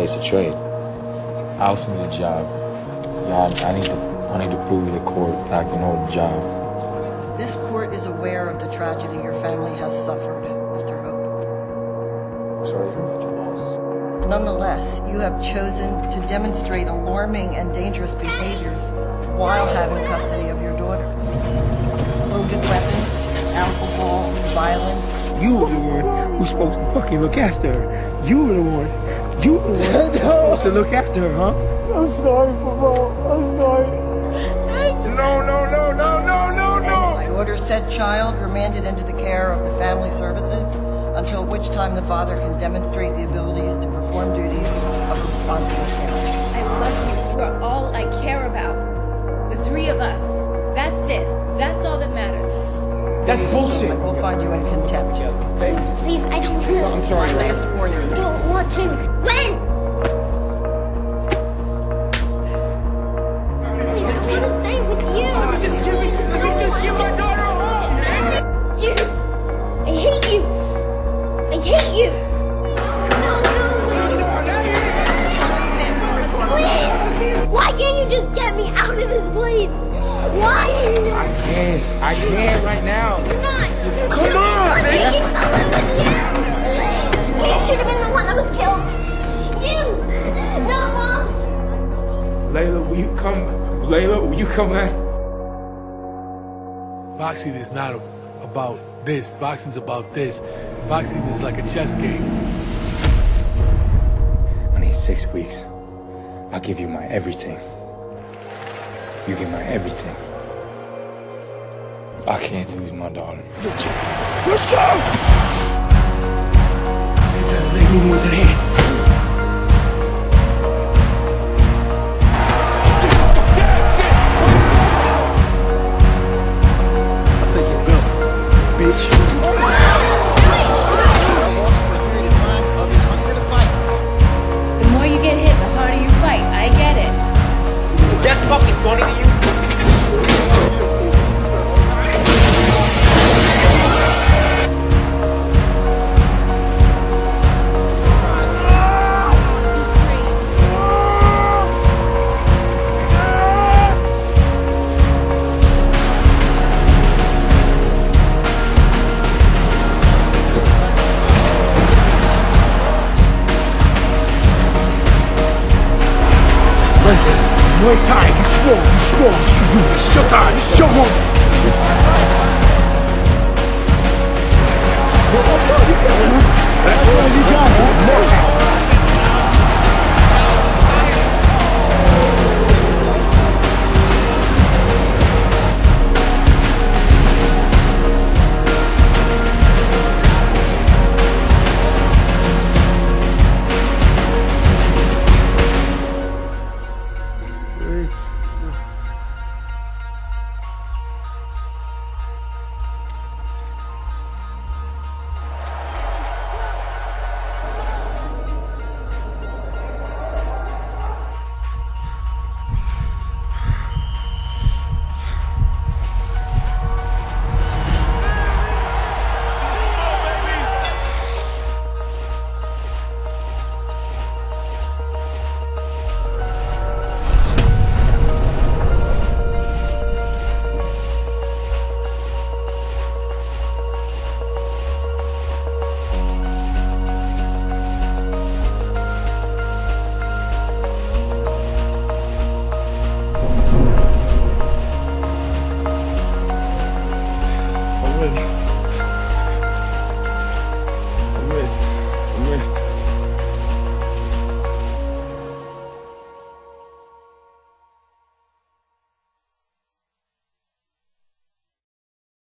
place to trade. I also need a job. Yeah, I need to prove to the court that I can hold a job. This court is aware of the tragedy your family has suffered, Mr. Hope. Sorry to hear about your loss. Nonetheless, you have chosen to demonstrate alarming and dangerous behaviors while having custody of your daughter. Loaded weapons, alcohol, violence. You were the one who's supposed to fucking look after her. You were the one who's supposed to look after her, huh? I'm sorry, Papa. I'm sorry. No. I order said child remanded into the care of the family services until which time the father can demonstrate the abilities to perform duties of responsible parent. I love you. You're all I care about. The three of us. That's it. That's all that matters. That's bullshit. I will find you in contempt. Please, I don't want to. I'm sorry. My last warning. I don't want to. When? Please, I want to stay with you. Let me just give my daughter a hug. You. I hate you. I hate you. No. Please. Why can't you just get me out of this place? Why? I can't right now. You're not. Come on, I'm man. making someone with you. You should have been the one that was killed. You, not Mom. Layla, will you come back? Boxing is not about this. Boxing's about this. Boxing is like a chess game. I need 6 weeks. I'll give you my everything. You get my everything. I can't lose my daughter. Let's go! Lay me with that hand. I'll take your belt, bitch. Lost for a period of time of his hunger to fight. The more you get hit, the harder you fight. I get it. That's fucking funny to you? Muay Thai, you strong. This is your time, this is your moment. That's all you got, huh?